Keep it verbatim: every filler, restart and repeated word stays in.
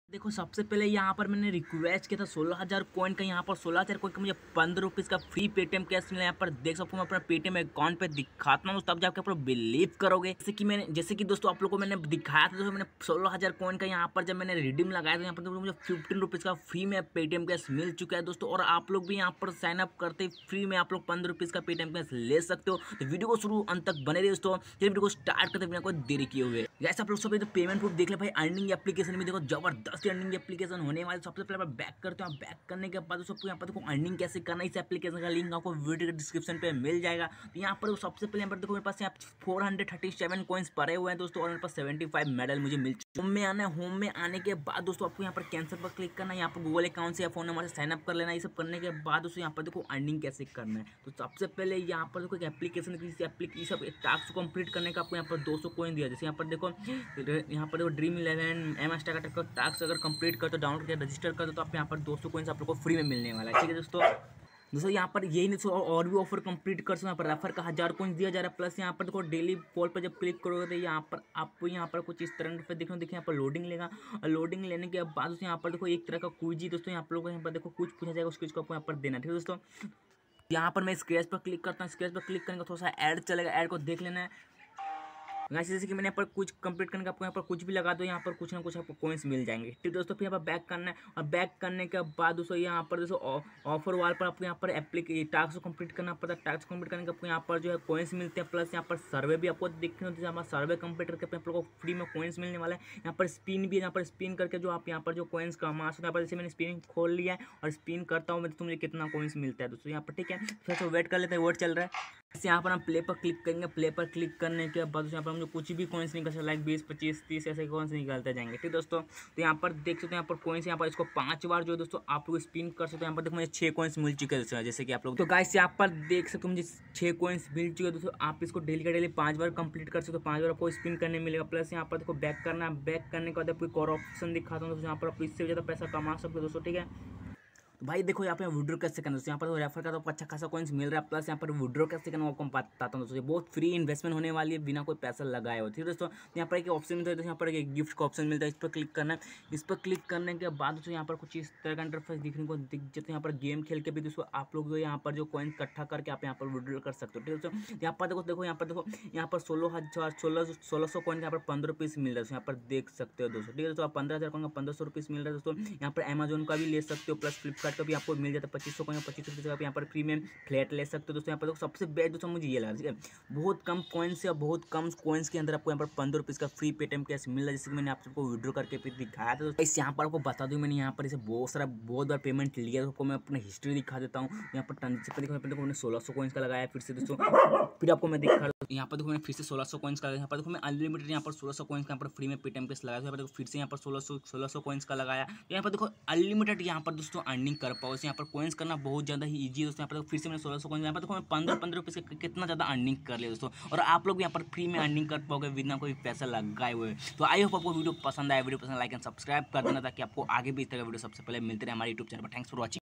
देखो सबसे पहले यहाँ पर मैंने रिक्वेस्ट किया था सोलह हज़ार कॉइन का। यहाँ पर सोलह हज़ार कॉइन का मुझे पंद्रह रुपीज़ का फ्री पेटीएम कैश मिला। यहाँ पर देख सकते हो मैं अपना पेटीएम अकाउंट पे दिखाता हूँ, तब जाकर आप बिलीव करोगे। जैसे कि मैंने जैसे कि दोस्तों आप लोगों को मैंने दिखाया था, तो मैंने सोलह हज़ार कॉइन का यहाँ पर जब मैंने रिडीम लगाया था, यहाँ पर तो मुझे फिफ्टीन रुपीज़ का फ्री में पेटीएम कैश मिल चुका है दोस्तों। और आप लोग भी यहाँ पर साइन अप करते फ्री में आप लोग पंद्रह रुपीज़ का पेटीएम कैश ले सकते हो। तो वीडियो को शुरू अंत तक बने रहे दोस्तों। ये वीडियो को स्टार्ट करते बिना कोई देरी किए हुए जैसे आप लोग सब तो पेमेंट प्रूफ देख ले भाई। अर्निंग एप्लीकेशन में देखो जबरदस्त अर्निंग एप्लीकेशन होने वाले। सबसे पहले मैं बैक करते हैं, बैक करने के बाद सबको यहाँ पर देखो अर्निंग कैसे करना है। इस एप्लीकेशन का लिंक आपको वीडियो के डिस्क्रिप्शन पे मिल जाएगा। तो यहाँ पर सबसे पहले यहाँ पर देखो मेरे पास यहाँ four hundred thirty seven coins पड़े हुए हैं दोस्तों, और मेरे पास सेवेंटी फाइव मेडल मुझे मिल चुके। होम में आना है, होम में आने के बाद दोस्तों आपको यहाँ पर कैंसिल पर क्लिक करना है। यहाँ पर गूगल अकाउंट से या फोन नंबर से साइन अप कर लेना। ये सब करने के बाद दोस्तों यहाँ पर देखो अर्निंग कैसे करना है। तो सबसे पहले यहाँ पर देखो एक एप्लीकेशन की सब टास्क को कंप्लीट करने का आपको यहाँ पर दो सौ कॉइन दिया। जैसे यहाँ पर देखो यहाँ पर देखो ड्रीम इलेवन एम एस टाका का टास्क अगर कंप्लीट कर तो डाउनलोड करके रजिस्टर कर दो, तो आप यहाँ पर दो सौ कॉइन्स आप लोग को फ्री में मिलने वाला है। ठीक है दोस्तों। दोस्तों यहाँ पर यही नहीं और भी ऑफर कंप्लीट कर सकते हैं। यहाँ पर रेफर का हज़ार कॉइन्स दिया जा रहा है। प्लस यहाँ पर देखो डेली पोल पर जब क्लिक करोगे तो यहाँ पर आपको यहाँ पर कुछ इस तरह पे देखो देखिए यहाँ पर लोडिंग लेगा। और लोडिंग लेने के बाद दोस्तों यहाँ पर देखो एक तरह का क्विज दोस्तों यहाँ पर लोगों को यहाँ पर देखो कुछ पूछा जाएगा, उस क्विज को आपको यहाँ पर देना। ठीक है दोस्तों। यहाँ पर मैं स्क्रैच पर क्लिक करता हूँ। स्क्रैच पर क्लिक करने का थोड़ा सा ऐड चलेगा, ऐड को देख लेना है। वैसे जैसे कि मैंने यहाँ पर कुछ कंप्लीट करने का आपको यहाँ पर कुछ भी लगा दो, यहाँ पर कुछ ना कुछ आपको कॉइन्स मिल जाएंगे। ठीक दोस्तों। फिर यहाँ पर बैक करना है, और बैक करने के बाद दोस्तों यहाँ पर दोस्तों ऑफर वाल पर आपको यहाँ पर एप्लीके टास्क को कंप्लीट करना पड़ता है। टास्क कंप्लीट करने के आपको यहाँ पर जो है कॉइन्स मिलते हैं। प्लस यहाँ पर सर्वे भी आपको देखने होते हैं। हमारा सर्वे कंप्लीट करके आप लोगों को फ्री में कॉइन्स मिलने वाला है। यहाँ पर स्पिन भी है, यहाँ पर स्पिन करके जो आप यहाँ पर जो कॉइन्स कमा सकते हैं। यहाँ पर जैसे मैंने स्पिन खोल लिया है और स्पिन करता हूँ मैं, तो मुझे कितना कॉइन्स मिलता है दोस्तों यहाँ पर। ठीक है, फिर से वेट कर लेते हैं, वेट चल रहा है। यहाँ पर हम प्ले पर क्लिक करेंगे। प्ले पर क्लिक करने के बाद यहाँ पर हम जो कुछ भी कॉइन्स निकल सकते लाइक बीस पच्चीस तीस ऐसे कॉइन्स निकलते जाएंगे। ठीक दोस्तों। तो यहाँ पर देख सकते हैं यहाँ पर कॉइन्स, यहाँ पर इसको पांच बार जो दोस्तों आप लोग स्पिन कर सकते हो। यहाँ पर देखो मुझे छह कॉइन्स मिल चुके हैं जैसे कि आप लोग। तो गाइस यहाँ पर देख सकते हो मुझे छह कॉइन्स मिल चुके हैं दोस्तों। आप इसको डेली का डेली पांच बार कंप्लीट कर सकते हो, पांच बार आपको स्पिन करने मिलेगा। प्लस यहाँ पर देखो बैक करना, बैक करने के बाद आपको एक और ऑप्शन दिखाता हूँ दोस्तों, यहाँ पर आप इससे ज़्यादा पैसा कमा सकते हो दोस्तों। ठीक है। तो भाई देखो यहाँ पे विड्रॉ कैसे करना है दोस्तों। यहाँ पर रेफर का तो अच्छा खासा कॉइन्स मिल रहा है। प्लस यहाँ पर विड्रॉ कैसे करना आपको बताता हूँ दोस्तों। बहुत फ्री इन्वेस्टमेंट होने वाली है, बिना कोई पैसा लगाए हो। ठीक है दोस्तों। यहाँ पर एक ऑप्शन मिलता है, यहाँ पर एक गिफ्ट का ऑप्शन मिलता है, इस पर क्लिक करना है। इस पर क्लिक करने के बाद दोस्तों यहाँ पर कुछ इस तरह का इंटरफेस दिखने को दिख जाता है। यहाँ पर गेम खेल के भी दोस्तों आप लोग यहाँ पर जो कॉइन्स इकट्ठा करके आप यहाँ पर विड्रॉ कर सकते हो। ठीक है दोस्तों। यहाँ पर देखो देखो यहाँ पर देखो यहाँ पर सोलह हज़ार सोलह सोलह सौ कॉइन यहाँ पर पंद्रह रुपीज़ मिल रहा है। यहाँ पर देख सकते हो दोस्तों। ठीक है दोस्तों। आप पंद्रह हज़ार कॉइन का पंद्रह सौ रुपीज़ मिल रहा है दोस्तों। यहाँ पर अमेजोन का भी ले सकते हो, प्लस फ्लिपकार्ट का भी आपको मिल जाता है। पच्चीस सौ कॉइन पच्चीस रुपये आप यहाँ पर फ्री में फ्लैट ले सकते हो दोस्तों। यहाँ पर देखो सबसे बेस्ट दोस्तों मुझे ये लगा, ठीक है। बहुत कम कॉइन्स या बहुत कम कॉइन्स के अंदर आपको यहाँ पर पंद्रह रुपीज़ का फ्री पेटीएम कैश मिल रहा है, जैसे कि मैंने आप सबको विड्रॉ करके फिर दिखाया था। तो इस यहाँ पर आपको बता दूँ, मैंने यहाँ पर इसे बहुत सारा बहुत बार पेमेंट लिया है। आपको मैं अपना हिस्ट्री दिखा देता हूँ। यहाँ पर ट्रांजेक्शन देखो मैंने सोलह सौ कॉइन्स का लगाया फिर से दोस्तों। फिर आपको मैं दिखा यहाँ पर देखो मैंने फिर से सोलह सौ कॉइन्स का, यहाँ पर देखो मैं अनलिमिटेड यहाँ पर सोलह सौ कॉइन्स का यहाँ पर फ्री में पेटीएम कैश लगाया। यहाँ पर देखो फिर से यहाँ पर सोलह सौ सोलह सौ कॉइन्स का लगाया। यहाँ पर देखो अनलिमिटेड यहाँ पर दोस्तों अर्निंग कर पाओ। यहाँ पर कॉइन्स करना बहुत ज़्यादा ही ईजी है दोस्तों। यहाँ पर फिर से मैंने सोलह सौ कॉइन्स, यहाँ पर देखो मैं पंद्रह पंद्रह रुपये से कितना ज़्यादा अर्निंग कर लिया दोस्तों। और आप लोग यहाँ पर फ्री में अर्निंग कर पाओगे बिना कोई पैसा लगाए हुए। तो आई होप आपको वीडियो पसंद आया। वीडियो पसंद लाइक एंड सब्सक्राइब कर देना, ताकि आपको आगे भी इस तरह वीडियो सबसे पहले मिलते रहे हमारे यूट्यूब चैनल पर। Thanks for watching.